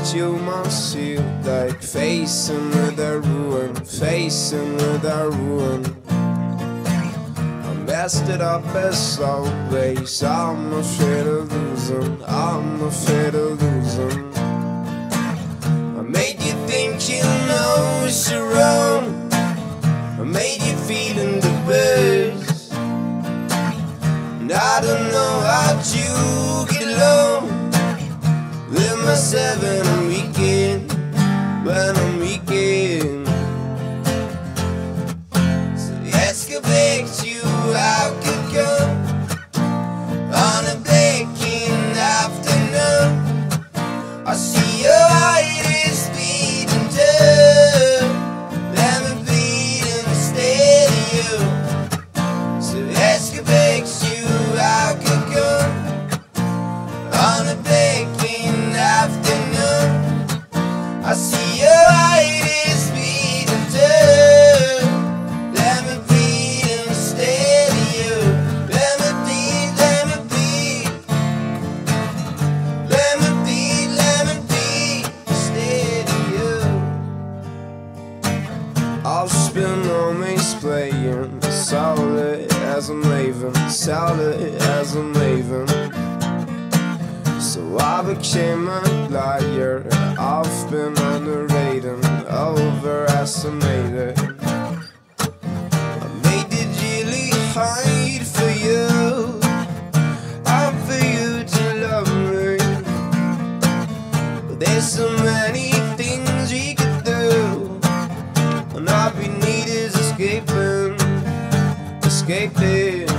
that you must feel like facing with a ruin, facing with a ruin. I messed it up as always. I'm afraid of losing, I'm afraid of losing. I made you think you know it's wrong, I made you feel in the best, and I don't know how you get along with myself when I'm weekend, when I'm weekend. So let's go back to how could come on a baking afternoon. I see your heart is beating too, let me bleed instead of you. So let's go back to how could come on a baking afternoon. I see your heart is beating too, let me bleed instead of you. Let me bleed, let me bleed, let me bleed, let me bleed instead of you. I'll spend always playing solid as I'm leaving, solid as I'm leaving. So I became a liar, I've been underrated, overestimated. I made it really hard for you, hard for you to love me. But there's so many things we could do, and all we need is escaping, escaping.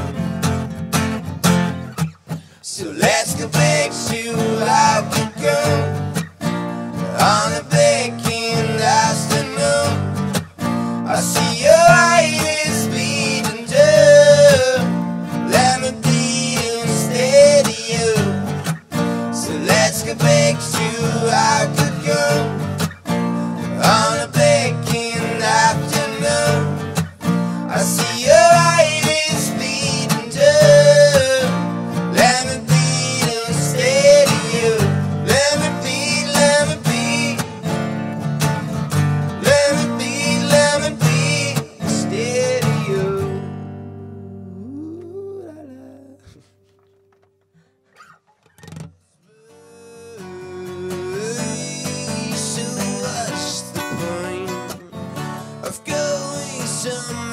So let's go back to how could go on a baking afternoon. I see your heart is beating too, let me bleed instead of you. So let's go back to how could go on a baking afternoon. I see your heart is beating too, let me bleed instead of you. Let me bleed, let me bleed, let me bleed, let me bleed instead of you. So what's the point of going somewhere